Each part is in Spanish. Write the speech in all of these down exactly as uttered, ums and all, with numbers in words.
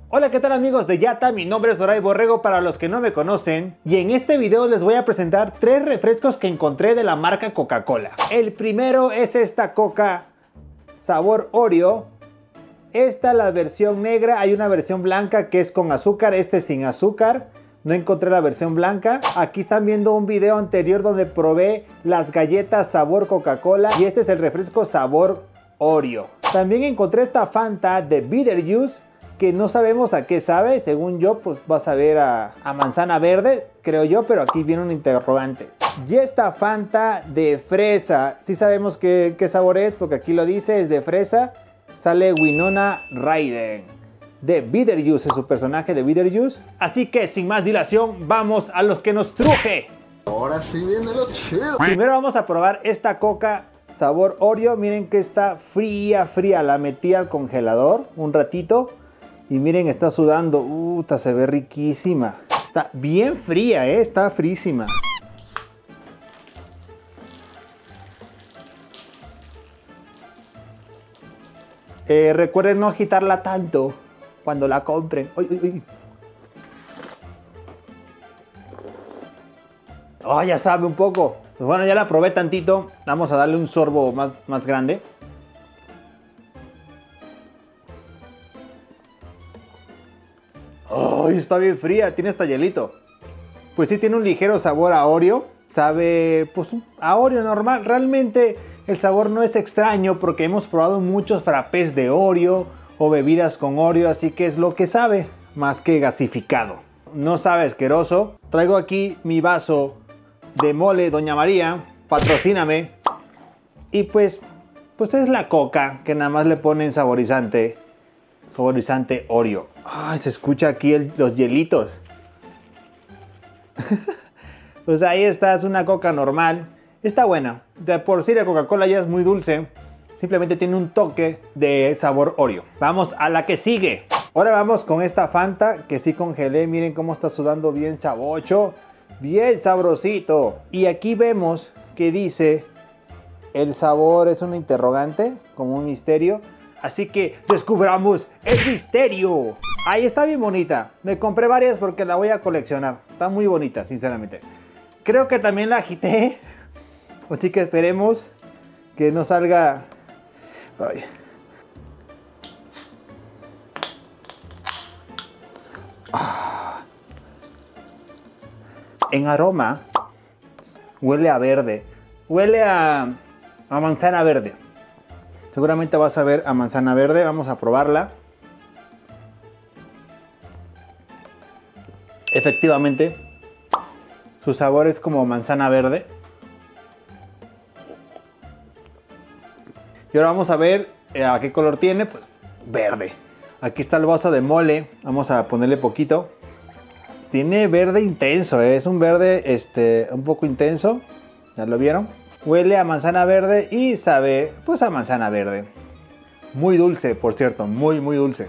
Hola, ¿qué tal amigos de Yata? Mi nombre es Doray Borrego para los que no me conocen y en este video les voy a presentar tres refrescos que encontré de la marca Coca-Cola. El primero es esta Coca sabor Oreo. Esta la versión negra, hay una versión blanca que es con azúcar, este es sin azúcar. No encontré la versión blanca. Aquí están viendo un video anterior donde probé las galletas sabor Coca-Cola y este es el refresco sabor Oreo. También encontré esta Fanta de Bitter Juice que no sabemos a qué sabe, según yo pues va a saber a, a manzana verde, creo yo, pero aquí viene un interrogante. Y esta Fanta de fresa, sí sabemos qué, qué sabor es porque aquí lo dice, es de fresa, sale Winona Ryder. De Bitter Juice es su personaje de Bitter Juice. Así que sin más dilación, vamos a los que nos truje. Ahora sí viene lo chido. Primero vamos a probar esta Coca sabor Oreo. Miren que está fría, fría. La metí al congelador un ratito. Y miren, está sudando. Uh, se ve riquísima. Está bien fría, ¿eh? Está frísima. Eh, recuerden no agitarla tanto cuando la compren. Uy, uy, uy. Oh, ya sabe un poco. Pues bueno, ya la probé tantito. Vamos a darle un sorbo más, más grande. ¡Ay, está bien fría! Tiene hasta hielito. Pues sí, tiene un ligero sabor a Oreo. Sabe, pues, a Oreo normal. Realmente el sabor no es extraño porque hemos probado muchos frappés de Oreo o bebidas con Oreo, así que es lo que sabe, más que gasificado. No sabe asqueroso. Traigo aquí mi vaso de mole Doña María. Patrocíname. Y pues, pues es la Coca que nada más le ponen saborizante. Saborizante Oreo. Ay, se escucha aquí el, los hielitos. Pues ahí está, es una Coca normal. Está buena. De por sí la Coca-Cola ya es muy dulce. Simplemente tiene un toque de sabor Oreo. Vamos a la que sigue. Ahora vamos con esta Fanta que sí congelé. Miren cómo está sudando bien chavocho. Bien sabrosito. Y aquí vemos que dice el sabor es un interrogante, como un misterio. Así que descubramos el misterio. Ahí está bien bonita. Me compré varias porque la voy a coleccionar. Está muy bonita, sinceramente. Creo que también la agité. Así que esperemos que no salga... Ay. Ah. En aroma huele a verde. Huele a, a manzana verde. Seguramente vas a ver a manzana verde. Vamos a probarla. Efectivamente, su sabor es como manzana verde. Y ahora vamos a ver eh, a qué color tiene. Pues verde. Aquí está el vaso de mole. Vamos a ponerle poquito. Tiene verde intenso, ¿eh? Es un verde este, un poco intenso. ¿Ya lo vieron? Huele a manzana verde y sabe pues a manzana verde. Muy dulce, por cierto, muy muy dulce.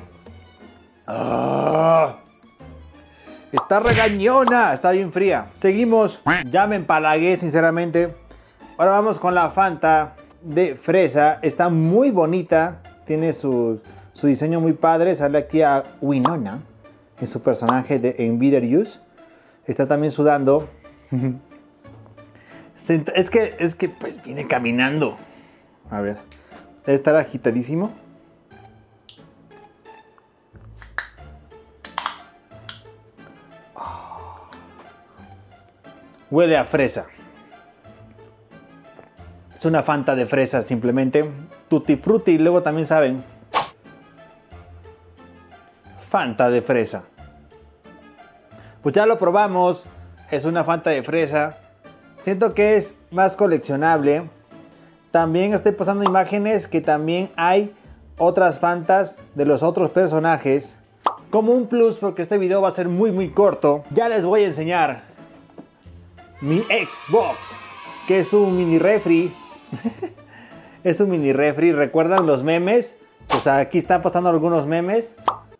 ¡Ah! Está regañona, está bien fría. Seguimos, ya me empalagué sinceramente. Ahora vamos con la Fanta de fresa. Está muy bonita, tiene su, su diseño muy padre. Sale aquí a Winona, es su personaje de, en Bitter Juice. Está también sudando. Es que, es que pues viene caminando. A ver. Debe estar agitadísimo. Oh. Huele a fresa. Es una Fanta de fresa simplemente. Tutti frutti. Y luego también saben. Fanta de fresa. Pues ya lo probamos. Es una Fanta de fresa. Siento que es más coleccionable. También estoy pasando imágenes que también hay otras Fantas de los otros personajes. Como un plus, porque este video va a ser muy muy corto. Ya les voy a enseñar mi Xbox, que es un mini refri. Es un mini refri. ¿Recuerdan los memes? Pues aquí están pasando algunos memes.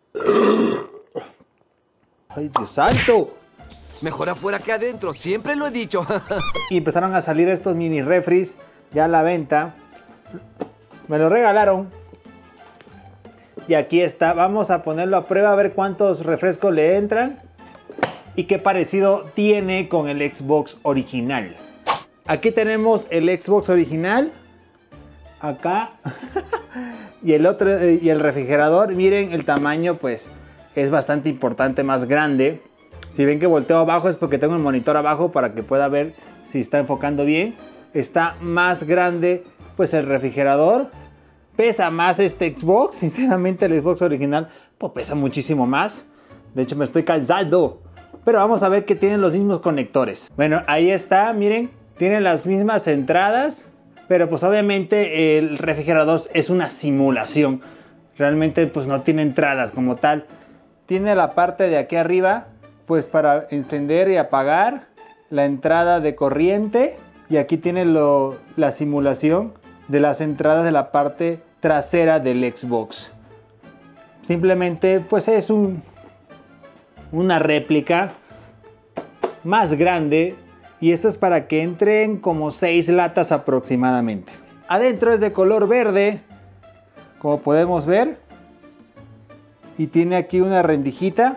¡Ay, Dios santo! Mejor afuera que adentro, siempre lo he dicho. Y empezaron a salir estos mini refris ya a la venta. Me lo regalaron. Y aquí está, vamos a ponerlo a prueba a ver cuántos refrescos le entran y qué parecido tiene con el Xbox original. Aquí tenemos el Xbox original, acá, y el otro, y el refrigerador. Miren el tamaño, pues es bastante importante, más grande. Si ven que volteo abajo es porque tengo el monitor abajo para que pueda ver si está enfocando bien. Está más grande pues el refrigerador. Pesa más este Xbox, sinceramente el Xbox original pues pesa muchísimo más. De hecho me estoy cansando. Pero vamos a ver que tienen los mismos conectores. Bueno, ahí está, miren, tienen las mismas entradas. Pero pues obviamente el refrigerador es una simulación. Realmente pues no tiene entradas como tal. Tiene la parte de aquí arriba pues para encender y apagar. La entrada de corriente. Y aquí tiene lo, la simulación de las entradas de la parte trasera del Xbox. Simplemente pues es un, una réplica más grande. Y esto es para que entren como seis latas aproximadamente. Adentro es de color verde, como podemos ver. Y tiene aquí una rendijita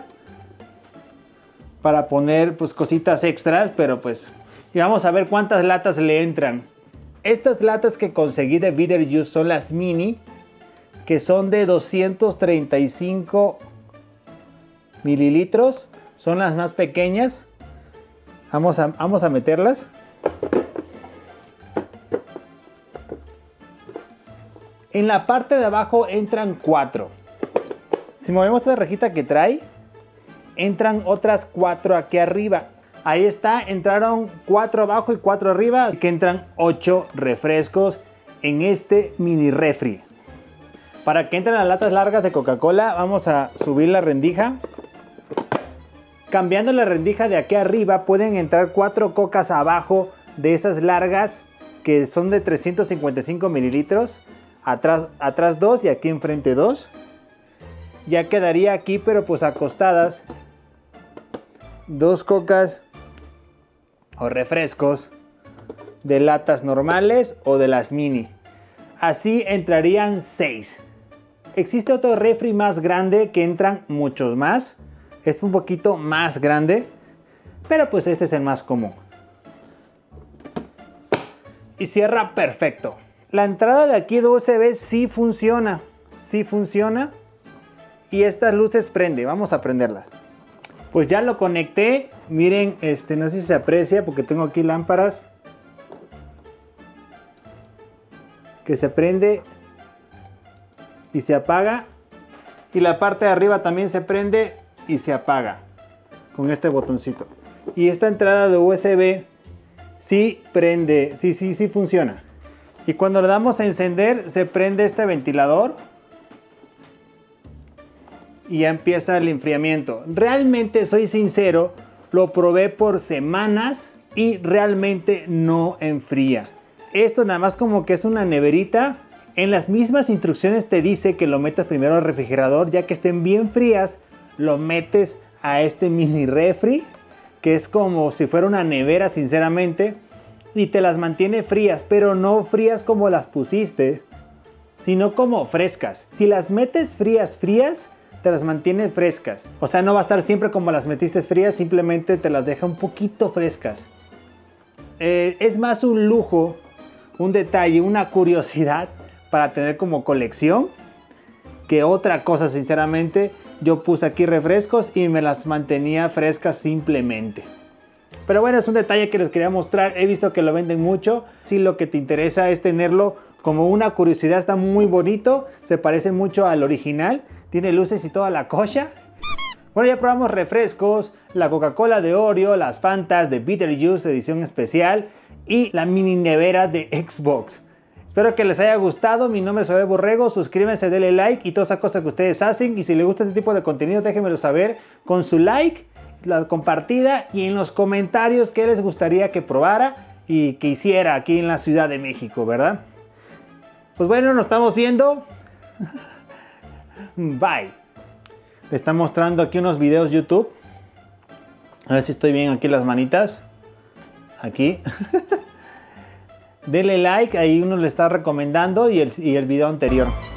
para poner pues cositas extras, pero pues... Y vamos a ver cuántas latas le entran. Estas latas que conseguí de Beetlejuice son las mini, que son de doscientos treinta y cinco mililitros. Son las más pequeñas. Vamos a, vamos a meterlas. En la parte de abajo entran cuatro. Si movemos esta rejita que trae, entran otras cuatro aquí arriba. Ahí está, entraron cuatro abajo y cuatro arriba, así que entran ocho refrescos en este mini refri. Para que entren las latas largas de Coca-Cola, vamos a subir la rendija. Cambiando la rendija de aquí arriba, pueden entrar cuatro cocas abajo de esas largas, que son de trescientos cincuenta y cinco mililitros. Atrás, atrás dos y aquí enfrente dos. Ya quedaría aquí, pero pues acostadas, dos cocas o refrescos de latas normales o de las mini. Así entrarían seis. Existe otro refri más grande que entran muchos más. Es un poquito más grande, pero pues este es el más común. Y cierra perfecto. La entrada de aquí de U S B sí funciona. Sí funciona. Y estas luces prende. Vamos a prenderlas. Pues ya lo conecté. Miren, este, no sé si se aprecia porque tengo aquí lámparas. Que se prende y se apaga. Y la parte de arriba también se prende y se apaga con este botoncito. Y esta entrada de U S B sí prende, sí, sí, sí funciona. Y cuando le damos a encender, se prende este ventilador. Y ya empieza el enfriamiento. Realmente, soy sincero, lo probé por semanas y realmente no enfría. Esto nada más como que es una neverita. En las mismas instrucciones te dice que lo metas primero al refrigerador. Ya que estén bien frías, lo metes a este mini refri, que es como si fuera una nevera, sinceramente. Y te las mantiene frías, pero no frías como las pusiste, sino como frescas. Si las metes frías, frías, te las mantiene frescas. O sea, no va a estar siempre como las metiste frías, simplemente te las deja un poquito frescas. Eh, es más un lujo, un detalle, una curiosidad para tener como colección que otra cosa, sinceramente. Yo puse aquí refrescos y me las mantenía frescas simplemente. Pero bueno, es un detalle que les quería mostrar. He visto que lo venden mucho. Si lo que te interesa es tenerlo como una curiosidad, está muy bonito. Se parece mucho al original. Tiene luces y toda la cocha. Bueno, ya probamos refrescos, la Coca-Cola de Oreo, las Fantas de Beetlejuice edición especial y la mini nevera de Xbox. Espero que les haya gustado. Mi nombre es Zoraida Borrego. Suscríbanse, denle like y todas esas cosas que ustedes hacen. Y si les gusta este tipo de contenido, déjenmelo saber con su like, la compartida y en los comentarios qué les gustaría que probara y que hiciera aquí en la Ciudad de México, ¿verdad? Pues bueno, nos estamos viendo. Bye. Le está mostrando aquí unos videos YouTube. A ver si estoy bien aquí las manitas. Aquí. Denle like, ahí uno le está recomendando y el, y el video anterior.